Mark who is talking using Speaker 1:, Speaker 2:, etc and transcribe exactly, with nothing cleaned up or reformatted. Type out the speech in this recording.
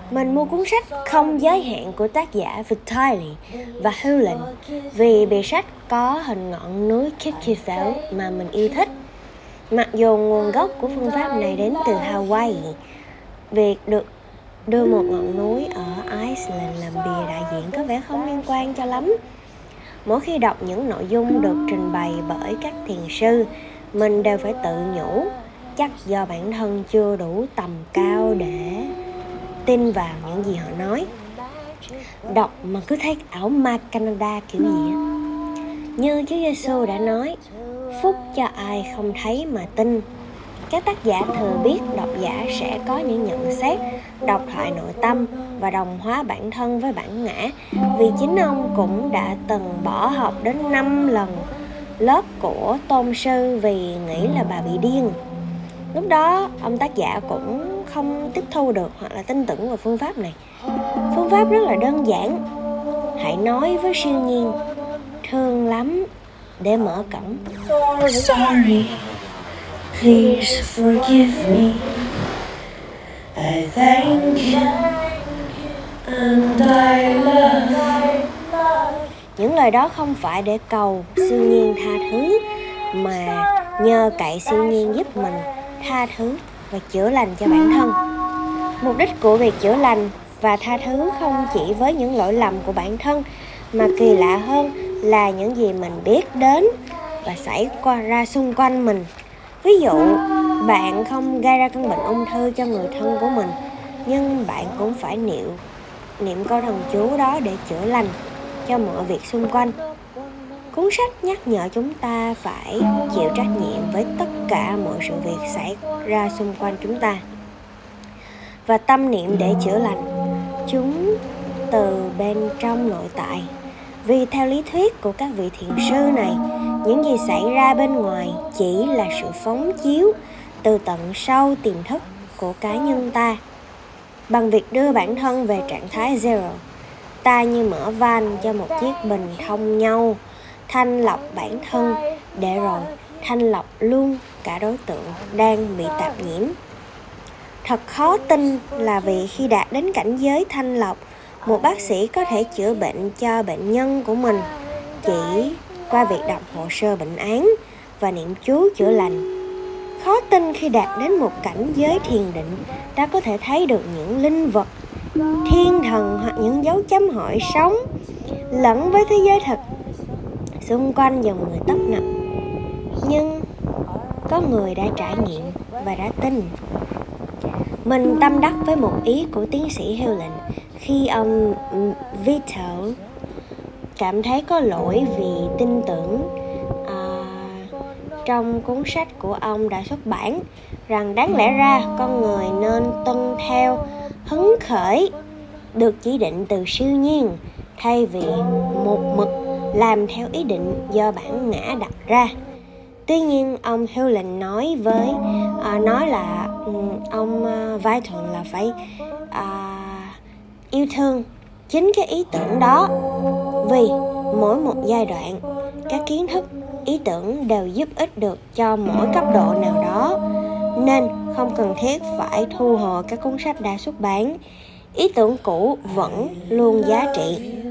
Speaker 1: Mình mua cuốn sách Không giới hạn của tác giả Vitali và Hewlett vì bìa sách có hình ngọn núi Kikifel mà mình yêu thích. Mặc dù nguồn gốc của phương pháp này đến từ Hawaii, việc được đưa một ngọn núi ở Iceland làm bìa đại diện có vẻ không liên quan cho lắm. Mỗi khi đọc những nội dung được trình bày bởi các thiền sư, mình đều phải tự nhủ chắc do bản thân chưa đủ tầm cao để tin vào những gì họ nói. Đọc mà cứ thấy ảo ma Canada kiểu gì á. Như Chúa Giêsu đã nói, phúc cho ai không thấy mà tin. Các tác giả thừa biết độc giả sẽ có những nhận xét, độc thoại nội tâm và đồng hóa bản thân với bản ngã, vì chính ông cũng đã từng bỏ học đến năm lần lớp của tôn sư vì nghĩ là bà bị điên. Lúc đó ông tác giả cũng không tiếp thu được hoặc là tin tưởng vào phương pháp này. Phương pháp rất là đơn giản. Hãy nói với siêu nhiên, thương lắm, để mở cổng.
Speaker 2: Sorry, please forgive me. I thank you and I love.
Speaker 1: Những lời đó không phải để cầu siêu nhiên tha thứ, mà nhờ cậy siêu nhiên giúp mình tha thứ và chữa lành cho bản thân. Mục đích của việc chữa lành và tha thứ không chỉ với những lỗi lầm của bản thân, mà kỳ lạ hơn là những gì mình biết đến và xảy qua ra xung quanh mình. Ví dụ, bạn không gây ra căn bệnh ung thư cho người thân của mình, nhưng bạn cũng phải niệm niệm câu thần chú đó để chữa lành cho mọi việc xung quanh. Cuốn sách nhắc nhở chúng ta phải chịu trách nhiệm với tất cả mọi sự việc xảy ra xung quanh chúng ta và tâm niệm để chữa lành chúng từ bên trong nội tại. Vì theo lý thuyết của các vị thiền sư này, những gì xảy ra bên ngoài chỉ là sự phóng chiếu từ tận sâu tiềm thức của cá nhân ta. Bằng việc đưa bản thân về trạng thái zero, ta như mở van cho một chiếc bình thông nhau, thanh lọc bản thân để rồi thanh lọc luôn cả đối tượng đang bị tạp nhiễm. Thật khó tin là vì khi đạt đến cảnh giới thanh lọc, một bác sĩ có thể chữa bệnh cho bệnh nhân của mình chỉ qua việc đọc hồ sơ bệnh án và niệm chú chữa lành. Khó tin khi đạt đến một cảnh giới thiền định, ta có thể thấy được những linh vật, thiên thần hoặc những dấu chấm hỏi sống lẫn với thế giới thật xung quanh dòng người tấp nập. Nhưng có người đã trải nghiệm và đã tin. Mình tâm đắc với một ý của tiến sĩ Hewlett khi ông Vital cảm thấy có lỗi vì tin tưởng à, trong cuốn sách của ông đã xuất bản rằng đáng lẽ ra con người nên tuân theo hứng khởi được chỉ định từ siêu nhiên thay vì một mực làm theo ý định do bản ngã đặt ra. Tuy nhiên, ông Hewlett nói với à, nói là um, ông uh, Vital là phải uh, yêu thương chính cái ý tưởng đó, vì mỗi một giai đoạn, các kiến thức, ý tưởng đều giúp ích được cho mỗi cấp độ nào đó, nên không cần thiết phải thu hồi các cuốn sách đã xuất bản. Ý tưởng cũ vẫn luôn giá trị.